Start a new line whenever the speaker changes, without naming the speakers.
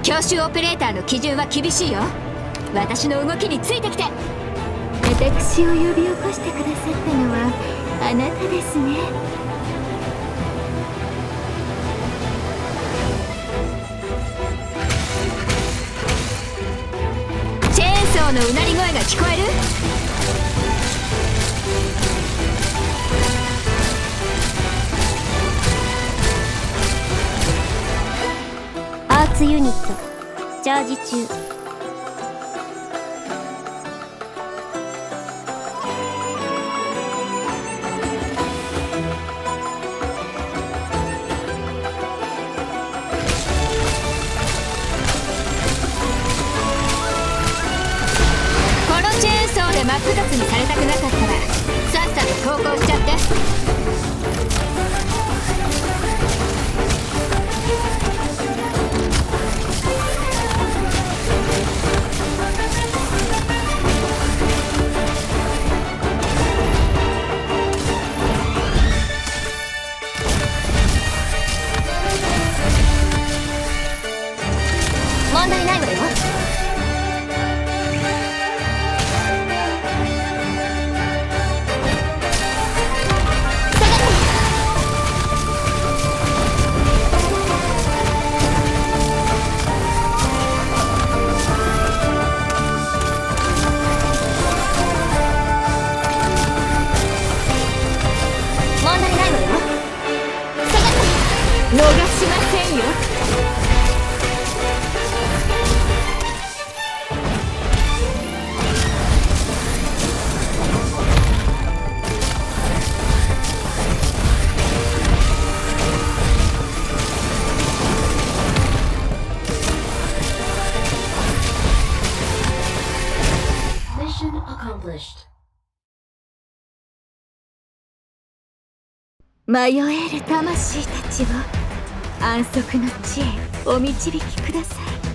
教習オペレーターの基準は厳しいよ。私の動きについてきて。
私を呼び起こしてくださったのはあなたですね。
チェーンソーのうなり声が聞こえる？
アーツユニットチャージ中。
真っ二つにされたくなかったらさっさと投降しちゃって。問題ないわよ。逃しませんよ。
Mission accomplished.
迷える魂たちを安息の地へお導きください。